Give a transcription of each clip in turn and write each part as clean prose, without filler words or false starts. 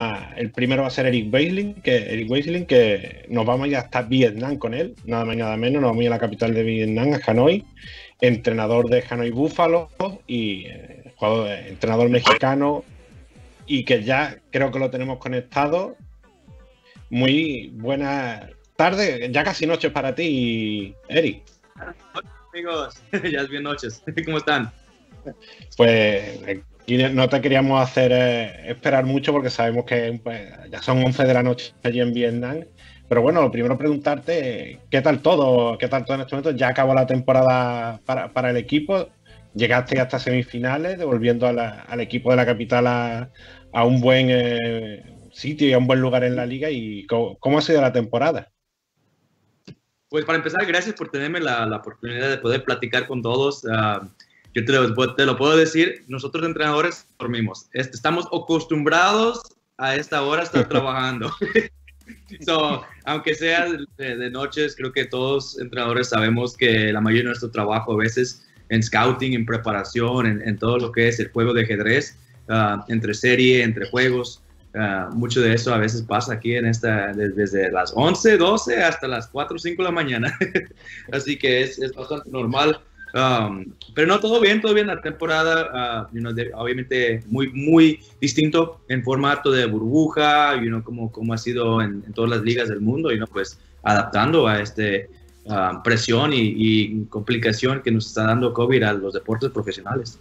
el primero va a ser Eric Weisling, que nos vamos a ir hasta Vietnam con él, nada más y nada menos, nos vamos a ir a la capital de Vietnam, a Hanoi, entrenador de Hanoi Buffalo y entrenador mexicano, y que ya creo que lo tenemos conectado. Muy buena tarde, ya casi noches para ti, Eric. Hola, amigos, ya es bien noches. ¿Cómo están? Pues aquí no te queríamos hacer esperar mucho porque sabemos que pues, ya son 11 de la noche allí en Vietnam. Pero bueno, lo primero preguntarte, ¿qué tal todo? ¿Qué tal todo en este momento? Ya acabó la temporada para el equipo. Llegaste hasta semifinales, devolviendo al equipo de la capital a un buen sitio y a un buen lugar en la liga. ¿Y cómo ha sido la temporada? Pues para empezar, gracias por tenerme la oportunidad de poder platicar con todos. Yo te lo puedo decir, nosotros entrenadores dormimos. Estamos acostumbrados a esta hora estar trabajando. Aunque sea de noches, creo que todos entrenadores sabemos que la mayoría de nuestro trabajo a veces en scouting, en preparación, en todo lo que es el juego de ajedrez, entre serie, entre juegos, mucho de eso a veces pasa aquí desde las 11, 12 hasta las 4 o 5 de la mañana. Así que es bastante normal. Pero no, todo bien, la temporada, obviamente muy distinto en formato de burbuja, como ha sido en todas las ligas del mundo, pues adaptando a presión y complicación que nos está dando COVID a los deportes profesionales.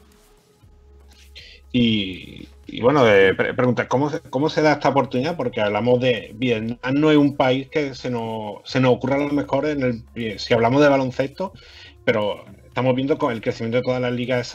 Y bueno, pregunta, ¿cómo se da esta oportunidad? Porque hablamos de Vietnam, no es un país que se nos ocurra a lo mejor si hablamos de baloncesto, pero estamos viendo con el crecimiento de todas las ligas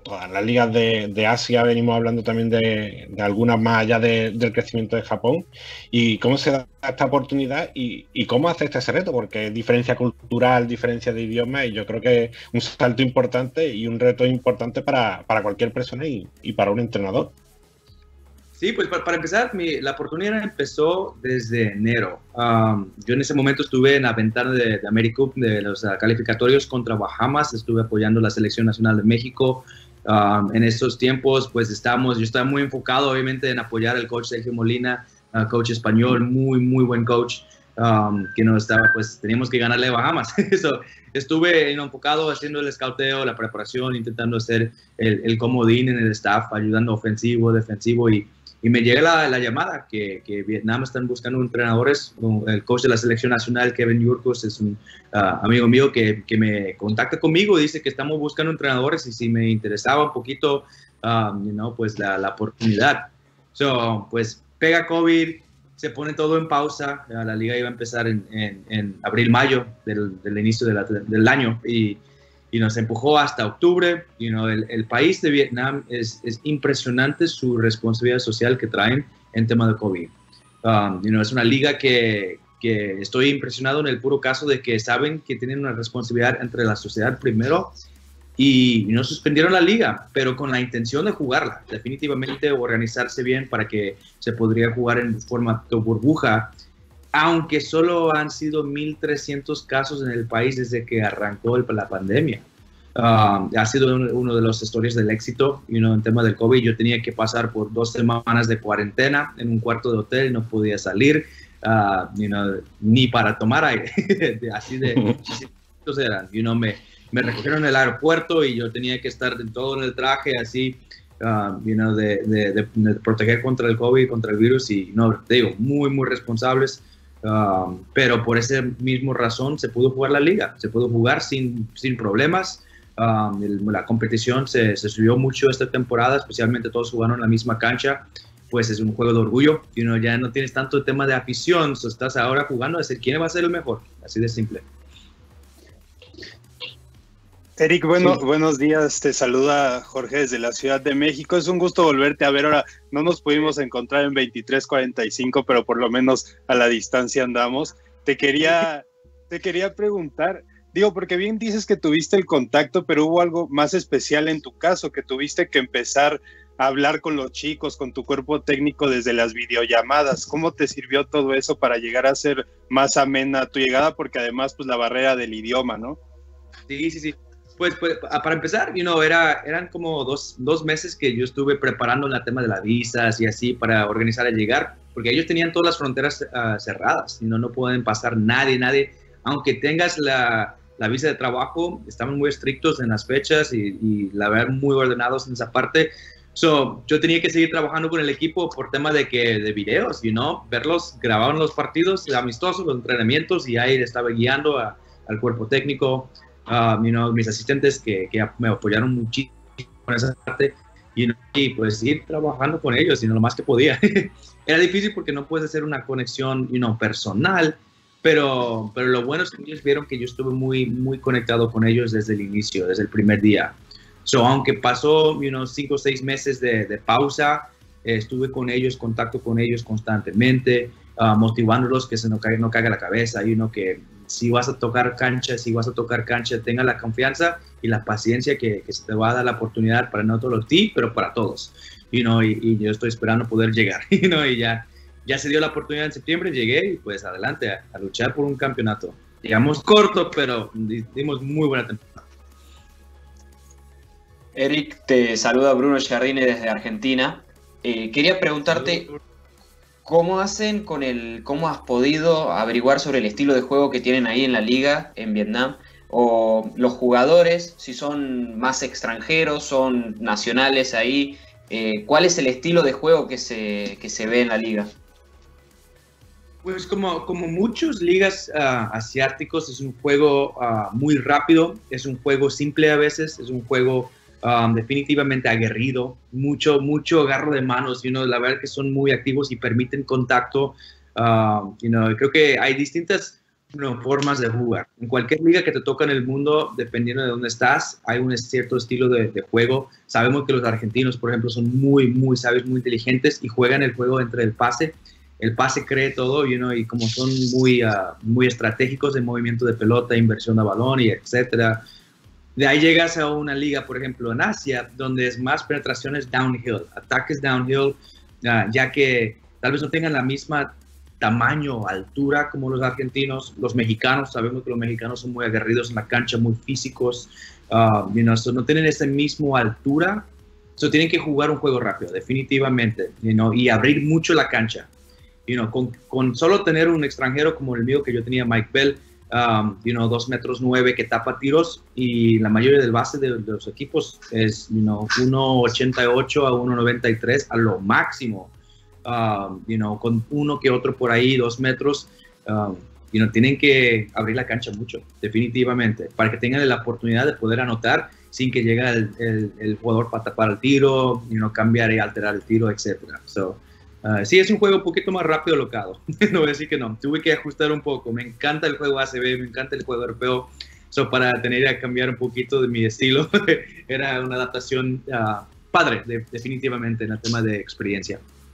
de Asia, venimos hablando también de algunas más allá del crecimiento de Japón. ¿Y cómo se da esta oportunidad y cómo hace ese reto? Porque es diferencia cultural, diferencia de idioma, y yo creo que es un salto importante y un reto importante para cualquier persona y para un entrenador. Sí, pues para empezar, la oportunidad empezó desde enero. Yo en ese momento estuve en la ventana de AmeriCup, de los calificatorios contra Bahamas, estuve apoyando la Selección Nacional de México. En estos tiempos, pues yo estaba muy enfocado, obviamente, en apoyar al coach Sergio Molina, coach español, muy buen coach, que teníamos que ganarle a Bahamas. Estuve enfocado haciendo el escauteo, la preparación, intentando hacer el comodín en el staff, ayudando ofensivo, defensivo, y me llega la llamada que Vietnam están buscando entrenadores. El coach de la Selección Nacional, Kevin Yurkus, es un amigo mío que me contacta conmigo y dice que estamos buscando entrenadores y si me interesaba un poquito, pues la oportunidad. Pues pega COVID, se pone todo en pausa. La liga iba a empezar en abril, mayo del inicio del año y nos empujó hasta octubre. El país de Vietnam es impresionante su responsabilidad social que traen en tema de COVID. Es una liga que estoy impresionado en el puro caso de que saben que tienen una responsabilidad entre la sociedad primero y no suspendieron la liga, pero con la intención de jugarla, definitivamente organizarse bien para que se podría jugar en formato burbuja, aunque solo han sido 1,300 casos en el país desde que arrancó la pandemia. Ha sido uno de las historias del éxito, en tema del COVID. Yo tenía que pasar por 2 semanas de cuarentena en un cuarto de hotel y no podía salir, ni para tomar aire. así eran. Me recogieron en el aeropuerto y yo tenía que estar todo en el traje, así, de proteger contra el COVID, contra el virus, y te digo, muy responsables. Pero por esa misma razón se pudo jugar la liga, se pudo jugar sin problemas. La competición se subió mucho esta temporada, especialmente todos jugaron en la misma cancha, pues es un juego de orgullo, ya no tienes tanto tema de afición, estás ahora jugando a decir quién va a ser el mejor, así de simple. Eric, buenos días, te saluda Jorge desde la Ciudad de México. Es un gusto volverte a ver. Ahora no nos pudimos encontrar en 23:45, pero por lo menos a la distancia andamos. Te quería preguntar, porque bien dices que tuviste el contacto, pero hubo algo más especial en tu caso, que tuviste que empezar a hablar con los chicos, con tu cuerpo técnico desde las videollamadas. ¿Cómo te sirvió todo eso para llegar a ser más amena tu llegada? Porque además, pues la barrera del idioma, ¿no? Sí. Pues, para empezar, eran como dos meses que yo estuve preparando el tema de las visas y así para organizar el llegar, porque ellos tenían todas las fronteras cerradas, no pueden pasar nadie, aunque tengas la visa de trabajo, estaban muy estrictos en las fechas y la verdad muy ordenados en esa parte. Yo tenía que seguir trabajando con el equipo por tema de videos, verlos, grababan los partidos amistosos, los entrenamientos, y ahí estaba guiando al cuerpo técnico. Mis asistentes que me apoyaron muchísimo en esa parte, y pues ir trabajando con ellos, lo más que podía. Era difícil porque no puedes hacer una conexión personal, pero lo bueno es que ellos vieron que yo estuve muy conectado con ellos desde el inicio, desde el primer día. Aunque pasó 5 o 6 meses de pausa, estuve con ellos, contacto con ellos constantemente, motivándolos que se no caiga la cabeza, que si vas a tocar cancha, tenga la confianza y la paciencia que se te va a dar la oportunidad para no solo ti, pero para todos. Y yo estoy esperando poder llegar. Y ya se dio la oportunidad en septiembre, llegué y pues adelante a luchar por un campeonato. Llegamos corto, pero dimos muy buena temporada. Eric, te saluda Bruno Giardini desde Argentina. Quería preguntarte, ¿cómo has podido averiguar sobre el estilo de juego que tienen ahí en la liga, en Vietnam? O los jugadores, si son más extranjeros, son nacionales ahí. ¿Cuál es el estilo de juego que se ve en la liga? Pues como muchas ligas asiáticos, es un juego muy rápido, es un juego simple a veces, es un juego definitivamente aguerrido, mucho agarro de manos, la verdad que son muy activos y permiten contacto. Creo que hay distintas formas de jugar. En cualquier liga que te toca en el mundo, dependiendo de dónde estás, hay un cierto estilo de juego. Sabemos que los argentinos, por ejemplo, son muy sabios, muy inteligentes y juegan el juego entre el pase. El pase cree todo, y como son muy estratégicos en movimiento de pelota, inversión de balón y etcétera. De ahí llegas a una liga, por ejemplo, en Asia, donde es más penetraciones downhill, ataques downhill, ya que tal vez no tengan la misma tamaño, altura como los argentinos. Los mexicanos, sabemos que los mexicanos son muy aguerridos en la cancha, muy físicos, no tienen esa misma altura, tienen que jugar un juego rápido, definitivamente, y abrir mucho la cancha. Con solo tener un extranjero como el mío, que yo tenía, Mike Bell, 2 metros 9, que tapa tiros, y la mayoría del base de los equipos es 1.88 a 1.93 a lo máximo, con uno que otro por ahí 2 metros. Tienen que abrir la cancha mucho, definitivamente, para que tengan la oportunidad de poder anotar sin que llegue el jugador para tapar el tiro, cambiar y alterar el tiro, etcétera. Sí, es un juego un poquito más rápido locado. No voy a decir que no. Tuve que ajustar un poco. Me encanta el juego ACB, me encanta el juego europeo. Para tener que cambiar un poquito de mi estilo, era una adaptación padre, definitivamente, en el tema de experiencia.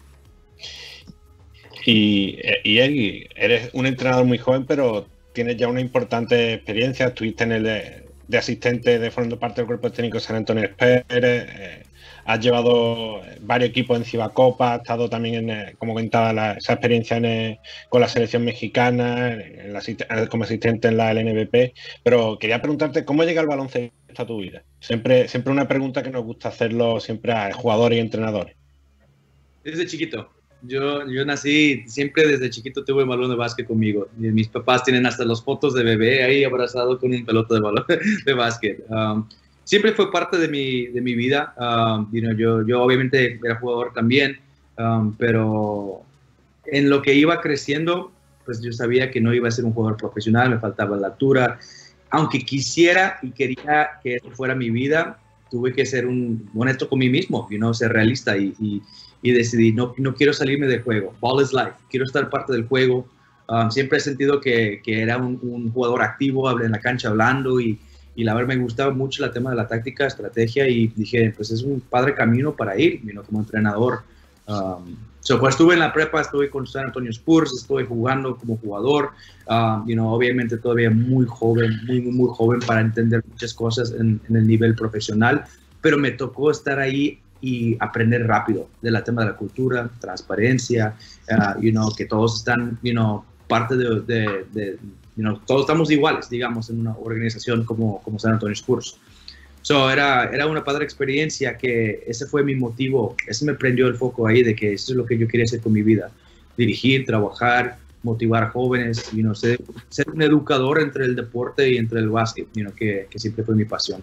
Y eres un entrenador muy joven, pero tienes ya una importante experiencia. Estuviste en el de asistente formando parte del cuerpo técnico de San Antonio Spurs. Has llevado varios equipos en Cibacopa, has estado también, como comentaba, esa experiencia con la selección mexicana, como asistente en la LNBP. Pero quería preguntarte, ¿cómo llega el baloncesto a tu vida? Siempre una pregunta que nos gusta hacerlo siempre a jugadores y entrenadores. Desde chiquito. Yo nací, siempre desde chiquito tuve un balón de básquet conmigo. Y mis papás tienen hasta las fotos de bebé ahí abrazado con un pelota de balón de básquet. Siempre fue parte de mi vida. Yo obviamente era jugador también, pero en lo que iba creciendo, pues yo sabía que no iba a ser un jugador profesional, me faltaba la altura. Aunque quisiera y quería que eso fuera mi vida, tuve que ser honesto con mí mismo, ser realista y decidí, no quiero salirme del juego. Ball is life, quiero estar parte del juego. Siempre he sentido que era un jugador activo, en la cancha hablando y la verdad me gustaba mucho el tema de la táctica, estrategia, y dije, pues es un padre camino para ir, como entrenador. Pues estuve en la prepa, estuve con San Antonio Spurs, estuve jugando como jugador, obviamente todavía muy joven, muy joven para entender muchas cosas en el nivel profesional, pero me tocó estar ahí y aprender rápido del tema de la cultura, transparencia, que todos están, parte de todos estamos iguales, digamos, en una organización como San Antonio Spurs. So, era una padre experiencia que ese fue mi motivo, ese me prendió el foco ahí de que eso es lo que yo quería hacer con mi vida, dirigir, trabajar, motivar a jóvenes, ser un educador entre el deporte y entre el básquet, que siempre fue mi pasión.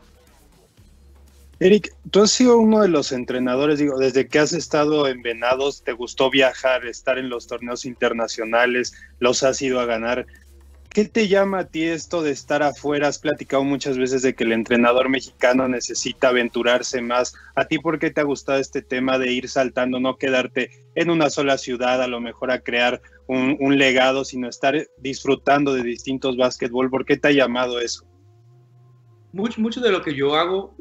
Eric, tú has sido uno de los entrenadores, digo, desde que has estado en Venados, te gustó viajar, estar en los torneos internacionales, los has ido a ganar. ¿Qué te llama a ti esto de estar afuera? Has platicado muchas veces de que el entrenador mexicano necesita aventurarse más. ¿A ti por qué te ha gustado este tema de ir saltando, no quedarte en una sola ciudad, a lo mejor a crear un legado, sino estar disfrutando de distintos básquetbol? ¿Por qué te ha llamado eso? Mucho de lo que yo hago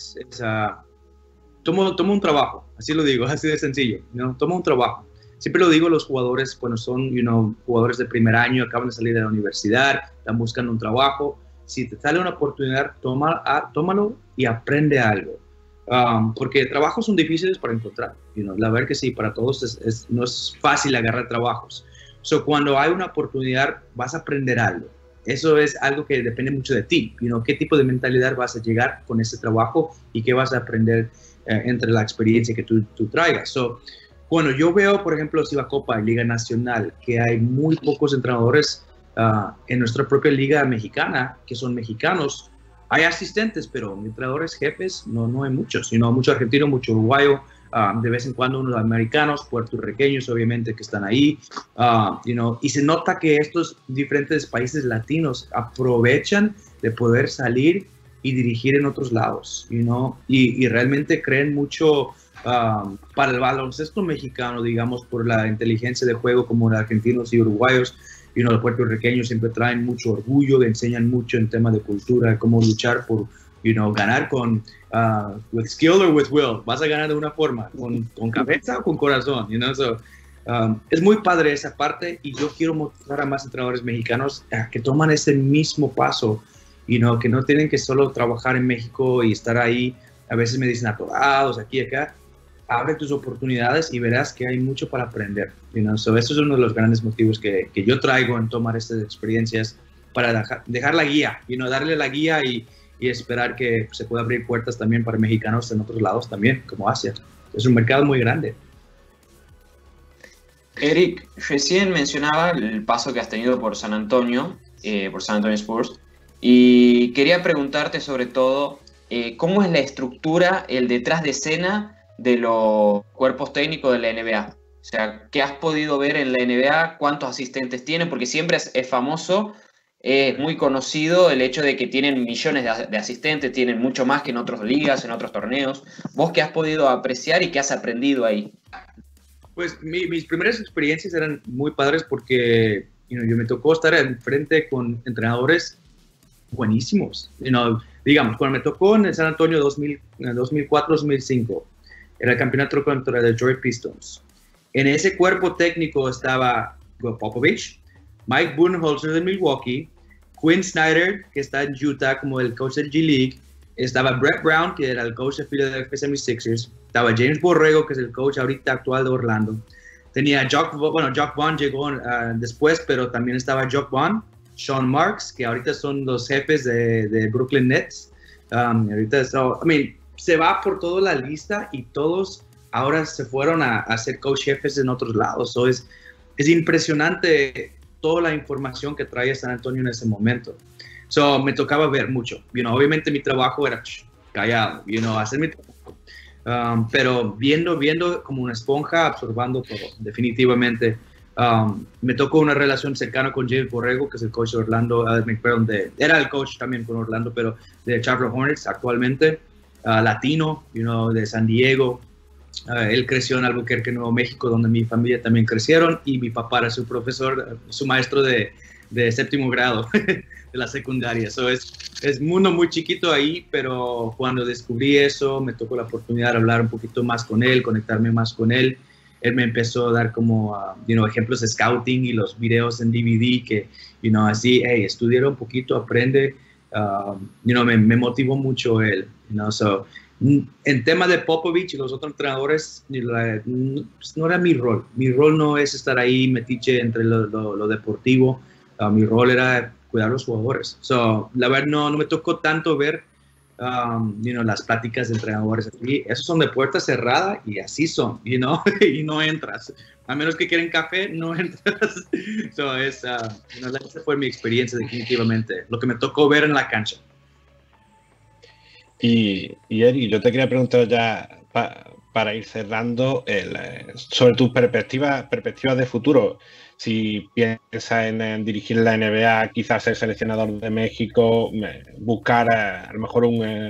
tomo un trabajo, así lo digo, así de sencillo, tomo un trabajo. Siempre lo digo a los jugadores cuando son jugadores de primer año, acaban de salir de la universidad, están buscando un trabajo. Si te sale una oportunidad, tómalo y aprende algo. Porque trabajos son difíciles para encontrar. La verdad que sí, para todos no es fácil agarrar trabajos. So, cuando hay una oportunidad, vas a aprender algo. Eso es algo que depende mucho de ti. Qué tipo de mentalidad vas a llegar con ese trabajo y qué vas a aprender entre la experiencia que tú traigas. So, bueno, yo veo, por ejemplo, Ciba Copa y Liga Nacional, que hay muy pocos entrenadores en nuestra propia liga mexicana, que son mexicanos. Hay asistentes, pero entrenadores jefes no hay muchos, mucho argentino, mucho uruguayo, de vez en cuando unos americanos, puertorriqueños, obviamente, que están ahí, y se nota que estos diferentes países latinos aprovechan de poder salir y dirigir en otros lados, y realmente creen mucho para el baloncesto mexicano, digamos, por la inteligencia de juego, como los argentinos y uruguayos. Los puertorriqueños siempre traen mucho orgullo, enseñan mucho en temas de cultura, cómo luchar por, ganar con with skill or with will. Vas a ganar de una forma, con cabeza o con corazón, So, es muy padre esa parte, y yo quiero mostrar a más entrenadores mexicanos que toman ese mismo paso, que no tienen que solo trabajar en México y estar ahí. A veces me dicen atorados aquí y acá. Abre tus oportunidades y verás que hay mucho para aprender. So, eso es uno de los grandes motivos que yo traigo en tomar estas experiencias, para dejar la guía, darle la guía y esperar que se pueda abrir puertas también para mexicanos en otros lados también, como Asia. Es un mercado muy grande. Eric, recién mencionaba el paso que has tenido por San Antonio Spurs, y quería preguntarte sobre todo cómo es la estructura, el detrás de escena de los cuerpos técnicos de la NBA. O sea, ¿qué has podido ver en la NBA? ¿Cuántos asistentes tienen? Porque siempre es famoso, es muy conocido el hecho de que tienen millones de asistentes, tienen mucho más que en otras ligas, en otros torneos. ¿Vos qué has podido apreciar y qué has aprendido ahí? Pues mis primeras experiencias eran muy padres porque yo me tocó estar enfrente con entrenadores buenísimos. Digamos, cuando me tocó en el San Antonio 2004-2005, era el campeonato contra los Detroit Pistons. En ese cuerpo técnico estaba Popovich, Mike Budenholzer de Milwaukee, Quinn Snyder, que está en Utah como el coach del G-League, estaba Brett Brown, que era el coach de Philadelphia 76ers, estaba James Borrego, que es el coach ahorita actual de Orlando. Tenía Jock Vaughn llegó después, pero también estaba Jock Vaughn, Sean Marks, que ahorita son los jefes de Brooklyn Nets. Se va por toda la lista y todos ahora se fueron a ser coach jefes en otros lados. So es impresionante toda la información que trae San Antonio en ese momento. So, me tocaba ver mucho. Obviamente mi trabajo era callado, hacer mi trabajo. Pero viendo como una esponja, absorbando todo, definitivamente. Me tocó una relación cercana con James Borrego, que es el coach de Orlando, era el coach también con Orlando, pero de Charlotte Hornets actualmente, latino, de San Diego. Él creció en Albuquerque, Nuevo México, donde mi familia también crecieron, y mi papá era su profesor, su maestro de séptimo grado de la secundaria. So, es mundo muy chiquito ahí, pero cuando descubrí eso, me tocó la oportunidad de hablar un poquito más con él, conectarme más con él. Él me empezó a dar como, ejemplos de scouting y los videos en DVD que, así, hey, estudia un poquito, aprende. Me motivó mucho él, so, en tema de Popovich y los otros entrenadores, no era mi rol. Mi rol no es estar ahí metiche entre lo deportivo. Mi rol era cuidar a los jugadores. So, la verdad, no me tocó tanto ver las pláticas de entrenadores aquí, esos son de puerta cerrada y así son, y no entras. A menos que quieren café, no entras. Esa fue mi experiencia definitivamente, lo que me tocó ver en la cancha. Y Eric, yo te quería preguntar ya para ir cerrando sobre tus perspectivas de futuro. Si piensas en dirigir la NBA, quizás ser seleccionador de México, buscar a lo mejor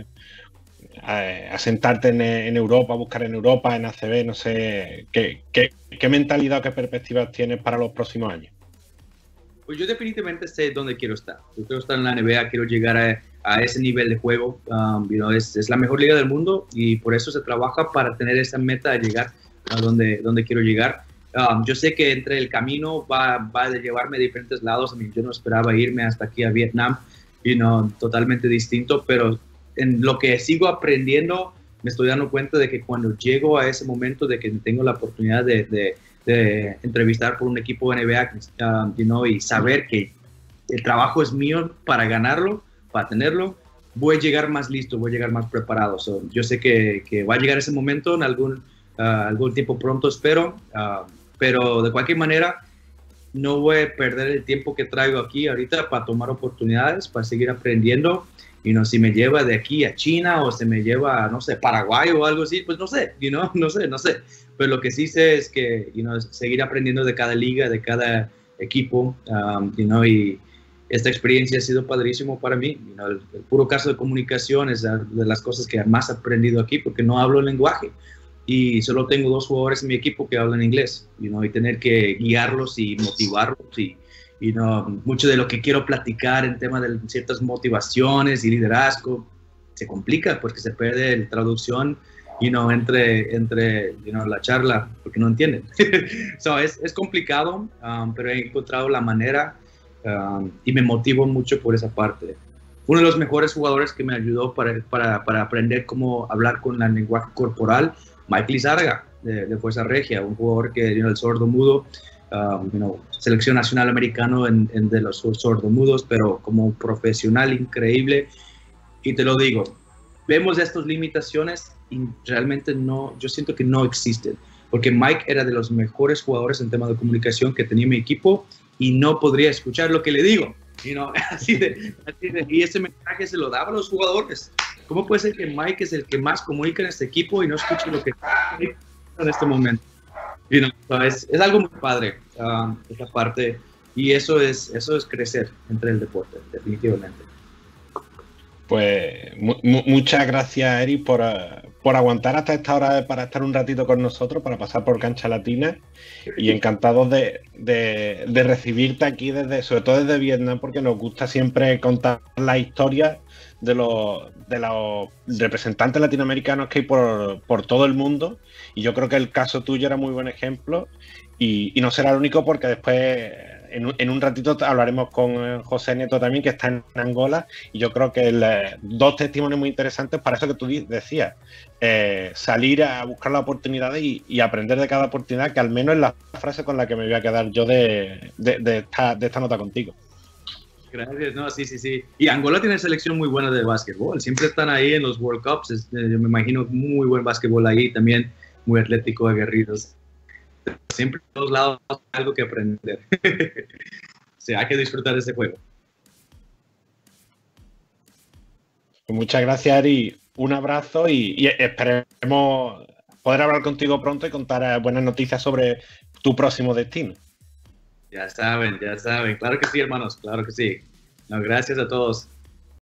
asentarte en Europa, buscar en Europa, en ACB, no sé, ¿qué mentalidad o qué perspectivas tienes para los próximos años? Pues yo definitivamente sé dónde quiero estar. Yo quiero estar en la NBA, quiero llegar a ese nivel de juego. Es la mejor liga del mundo y por eso se trabaja para tener esa meta de llegar a donde quiero llegar. Yo sé que entre el camino va a llevarme a diferentes lados. Yo no esperaba irme hasta aquí a Vietnam, totalmente distinto, pero en lo que sigo aprendiendo me estoy dando cuenta de que cuando llego a ese momento de que tengo la oportunidad de entrevistar por un equipo de NBA, y saber que el trabajo es mío para ganarlo, para tenerlo, voy a llegar más listo, voy a llegar más preparado. Yo sé que va a llegar ese momento en algún tiempo pronto, espero, pero de cualquier manera no voy a perder el tiempo que traigo aquí ahorita para tomar oportunidades, para seguir aprendiendo. Si me lleva de aquí a China o se me lleva, no sé, Paraguay o algo así, pues no sé, no sé. Pero lo que sí sé es que, seguir aprendiendo de cada liga, de cada equipo, y esta experiencia ha sido padrísimo para mí. El puro caso de comunicación es de las cosas que más he aprendido aquí porque no hablo el lenguaje y solo tengo 2 jugadores en mi equipo que hablan inglés, y tener que guiarlos y motivarlos y mucho de lo que quiero platicar en tema de ciertas motivaciones y liderazgo se complica porque se pierde la traducción entre la charla porque no entienden. Es complicado, pero he encontrado la manera y me motivo mucho por esa parte. Uno de los mejores jugadores que me ayudó para aprender cómo hablar con el lenguaje corporal, Mike Lizárraga de Fuerza Regia, un jugador que el sordo mudo, selección nacional americano de los sordomudos, pero como profesional increíble. Y te lo digo, vemos estas limitaciones y realmente yo siento que no existen, porque Mike era de los mejores jugadores en tema de comunicación que tenía mi equipo y no podría escuchar lo que le digo, y ese mensaje se lo daba a los jugadores. ¿Cómo puede ser que Mike es el que más comunica en este equipo y no escucha lo que en este momento? Es algo muy padre, esta parte, y eso es crecer entre el deporte, definitivamente. Pues muchas gracias, Eric, por aguantar hasta esta hora para estar un ratito con nosotros, para pasar por Cancha Latina, y encantados de recibirte aquí, sobre todo desde Vietnam, porque nos gusta siempre contar la historia de los representantes latinoamericanos que hay por todo el mundo, y yo creo que el caso tuyo era muy buen ejemplo, y no será el único porque después en un ratito hablaremos con José Neto también, que está en Angola, y yo creo que 2 testimonios muy interesantes para eso que tú decías, salir a buscar las oportunidades y aprender de cada oportunidad, que al menos es la frase con la que me voy a quedar yo de esta nota contigo. Gracias, no, sí. Y Angola tiene selección muy buena de básquetbol, siempre están ahí en los World Cups, yo me imagino muy buen básquetbol ahí, también muy atlético, aguerridos. Siempre en todos lados hay algo que aprender. Hay que disfrutar de ese juego. Muchas gracias, Ari. Un abrazo y esperemos poder hablar contigo pronto y contar buenas noticias sobre tu próximo destino. Ya saben. Claro que sí, hermanos. Claro que sí. No, gracias a todos.